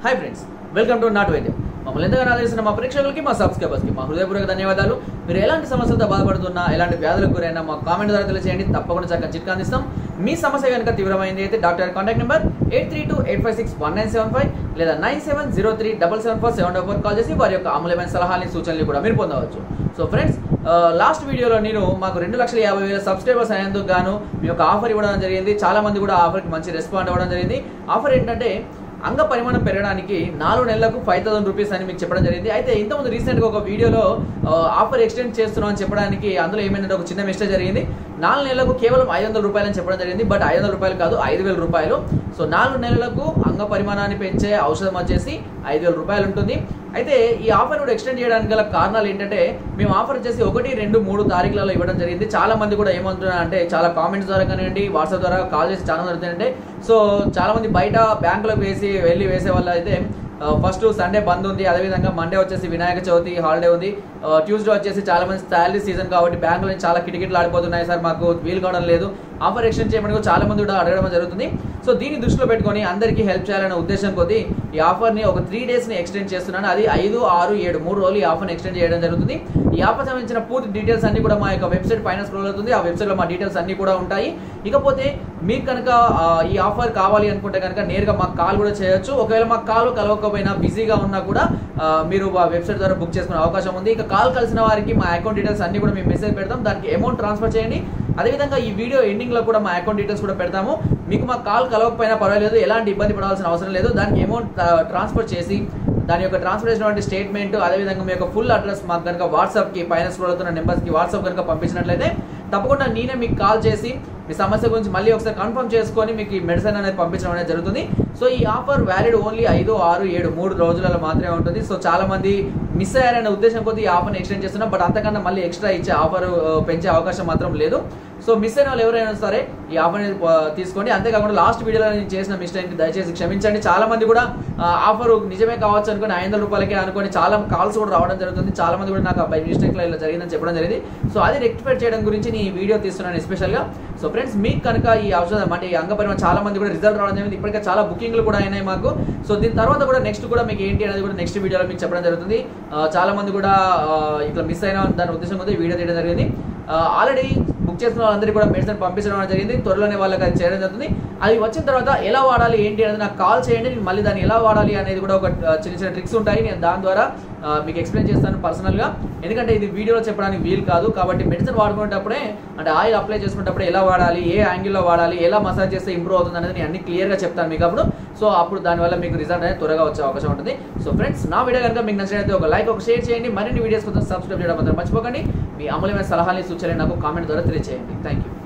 Hi friends, welcome to నాట్ వైద్యం. మమ్మల్ని ఎంతగానో ఆదరిస్తున్న మా ప్రేక్షకులకి, మా సబ్స్క్రైబర్స్కి మా హృదయపూర్వక ధన్యవాదాలు. మీరు ఎలాంటి సమస్యలతో బాధపడుతున్నా, ఎలాంటి వ్యాధులకు గురైనా మా కామెంట్ ద్వారా తెలియజేయండి. తప్పకుండా చక్కగా చిట్కా అందిస్తాం. మీ సమస్య కనుక తీవ్రమైంది అయితే డాక్టర్ కాంటాక్ట్ నెంబర్ 8328561975 లేదా 9703774744 కాల్ చేసి వారి యొక్క అమూల్యమైన సలహాలని, సూచనలు కూడా మీరు పొందవచ్చు. సో ఫ్రెండ్స్, లాస్ట్ వీడియోలో నేను మాకు 2,50,000 సబ్స్క్రైబర్స్ అయ్యేందుకు గాను మీ యొక్క ఆఫర్ ఇవ్వడం జరిగింది. చాలా మంది కూడా ఆఫర్కి మంచి రెస్పాండ్ అవ్వడం జరిగింది. ఆఫర్ ఏంటంటే అంగ పరిమాణం పెరగడానికి 4 నెలలకు 5,000 రూపీస్ అని మీకు చెప్పడం జరిగింది. అయితే ఇంతకుముందు రీసెంట్గా ఒక వీడియోలో ఆఫర్ ఎక్స్టెండ్ చేస్తున్నాం అని చెప్పడానికి అందులో ఏమైందంటే ఒక చిన్న మిస్టేక్ జరిగింది. 4 నెలలకు కేవలం 500 రూపాయలు అని చెప్పడం జరిగింది. బట్ 500 రూపాయలు కాదు, 5,000 రూపాయలు. సో 4 నెలలకు అంగ పరిమాణాన్ని పెంచే ఔషధం వచ్చేసి 5,000 రూపాయలు ఉంటుంది. అయితే ఈ ఆఫర్ కూడా ఎక్స్టెండ్ చేయడానికి గల కారణాలు ఏంటంటే, మేము ఆఫర్ వచ్చేసి 1, 2, 3 తారీఖులలో ఇవ్వడం జరిగింది. చాలా మంది కూడా ఏమంటున్నారు అంటే, చాలా కామెంట్స్ ద్వారా కానివ్వండి, వాట్సాప్ ద్వారా కాల్ చేసి చాలా జరుగుతుందంటే, సో చాలా మంది బయట బ్యాంకులకు వెళ్ళి వేసే వాళ్ళు అయితే ఫస్ట్ సండే బంద్ ఉంది, అదేవిధంగా మండే వచ్చేసి వినాయక చవితి హాలిడే ఉంది, ట్యూస్డే వచ్చేసి చాలా మంది శాలరీ సీజన్ కాబట్టి బ్యాంకుల నుంచి చాలా కిటికీలు ఆడిపోతున్నాయి సార్, మాకు వీలు కావడం లేదు, ఆఫర్ ఎక్స్టెండ్ చేయమని చాలా మంది కూడా అడగడం జరుగుతుంది. సో దీన్ని దృష్టిలో పెట్టుకొని అందరికీ హెల్ప్ చేయాలనే ఉద్దేశం కొద్దీ ఈ ఆఫర్ని ఒక 3 డేస్ని ఎక్స్టెండ్ చేస్తున్నాను. అది 5, 6, 7 3 రోజులు ఈ ఆఫర్ని ఎక్స్టెండ్ చేయడం జరుగుతుంది. ఈ ఆఫర్ సంబంధించిన పూర్తి డీటెయిల్స్ అన్ని కూడా మా యొక్క వెబ్సైట్ పైన స్క్రోల్ అవుతుంది. ఆ వెబ్సైట్లో మా డీటెయిల్స్ అన్ని కూడా ఉంటాయి. ఇకపోతే మీకు కనుక ఈ ఆఫర్ కావాలి అనుకుంటే కనుక నేరుగా మాకు కాల్ కూడా చేయొచ్చు. ఒకవేళ మాకు కాల్ కలవకపోయినా, బిజీగా ఉన్నా కూడా మీరు ఆ వెబ్సైట్ ద్వారా బుక్ చేసుకునే అవకాశం ఉంది. ఇక కాల్ కలిసిన వారికి మా అకౌంట్ డీటెయిల్స్ అన్ని కూడా మేము మెసేజ్ పెడతాం, దానికి అమౌంట్ ట్రాన్స్ఫర్ చేయండి. అదేవిధంగా ఈ వీడియో ఎండింగ్లో కూడా మా అకౌంట్ డీటెయిల్స్ కూడా పెడతాము. మీకు మా కాల్ కలవకపోయినా పర్వాలేదు, ఎలాంటి ఇబ్బంది పడాల్సిన అవసరం లేదు. దానికి అమౌంట్ ట్రాన్స్ఫర్ చేసి దాని యొక్క ట్రాన్స్ఫర్ చేసినటువంటి స్టేట్మెంట్, అదేవిధంగా మీ యొక్క ఫుల్ అడ్రస్ మాకు కనుక వాట్సాప్కి పైన స్క్రోల్ అవుతున్న నెంబర్స్కి వాట్సాప్ కనుక పంపించినట్లయితే తప్పకుండా నేనే మీకు కాల్ చేసి మీ సమస్య గురించి మళ్ళీ ఒకసారి కన్ఫర్మ్ చేసుకొని మీకు ఈ మెడిసిన్ అనేది పంపించడం అనేది జరుగుతుంది. సో ఈ ఆఫర్ వ్యాలిడ్ ఓన్లీ 5, 6, 7 3 రోజులలో మాత్రమే ఉంటుంది. సో చాలా మంది మిస్ అయ్యారనే ఉద్దేశం కొద్దీ ఈ ఆఫర్ని ఎక్స్టెండ్ చేస్తున్నాం. బట్ అంతకన్నా మళ్ళీ ఎక్స్ట్రా ఇచ్చే ఆఫర్ పెంచే అవకాశం మాత్రం లేదు. సో మిస్ అయిన వాళ్ళు ఎవరైనా సరే ఈ ఆఫర్ని తీసుకోండి. అంతేకాకుండా లాస్ట్ వీడియోలో నేను చేసిన మిస్టేక్ని దయచేసి క్షమించండి. చాలా మంది కూడా ఆఫర్ నిజమే కావచ్చు అనుకుని 500 రూపాయలకే అనుకుని చాలా కాల్స్ కూడా రావడం జరుగుతుంది. చాలా మంది కూడా నాకు బై మిస్టేక్లో ఇలా జరిగిందని చెప్పడం జరిగింది. సో అది రెక్టిఫై చేయడం గురించి నేను ఈ వీడియో తీస్తున్నాను ఎస్పెషల్గా. సో ఫ్రెండ్స్, మీకు కనుక ఈ ఔషధం అంటే ఈ అంగ పరిమాణం చాలా మంది కూడా రిజల్ట్ రావడం జరిగింది. ఇప్పటికే చాలా బుకింగ్లు కూడా అయినాయి మాకు. సో దీని తర్వాత కూడా నెక్స్ట్ కూడా మీకు ఏంటి అనేది కూడా నెక్స్ట్ వీడియోలో మీకు చెప్పడం జరుగుతుంది. చాలా మంది కూడా ఇట్లా మిస్ అయిన దాని ఉద్దేశం కొద్దీ వీడియో తీయడం జరిగింది. ఆల్రెడీ బుక్ చేసిన వాళ్ళందరికీ కూడా మెడిసిన్ పంపించడం జరిగింది. త్వరలోనే వాళ్ళకి అది చేయడం జరుగుతుంది. అది వచ్చిన తర్వాత ఎలా వాడాలి ఏంటి అనేది నాకు కాల్ చేయండి. నేను మళ్ళీ దాన్ని ఎలా వాడాలి అనేది కూడా ఒక చిన్న చిన్న ట్రిక్స్ ఉంటాయి. నేను దాని ద్వారా మీకు ఎక్స్ప్లెయిన్ చేస్తాను పర్సనల్గా. ఎందుకంటే ఇది వీడియోలో చెప్పడానికి వీలు కాదు. కాబట్టి మెడిసిన్ వాడుకునేటప్పుడే, అంటే ఆయిల్ అప్లై చేసుకునేటప్పుడు ఎలా వాడాలి, ఏ యాంగిల్లో వాడాలి, ఎలా మసాజ్ చేస్తే ఇంప్రూవ్ అవుతుంది అనేది నేను అన్ని క్లియర్గా చెప్తాను మీకు అప్పుడు. సో అప్పుడు దానివల్ల మీకు రిజల్ట్ అనేది త్వరగా వచ్చే అవకాశం ఉంటుంది. సో ఫ్రెండ్స్, నా వీడియో కనుక మీకు నచ్చినట్లయితే ఒక లైక్, ఒక షేర్ చేయండి. మరిన్ని వీడియోస్ కోసం సబ్స్క్రైబ్ చేయడం మాత్రం మర్చిపోకండి. మీ అమూల్యమైన సలహాలు, సూచనలు నాకు కామెంట్ ద్వారా తెలియజేయండి. Thank you.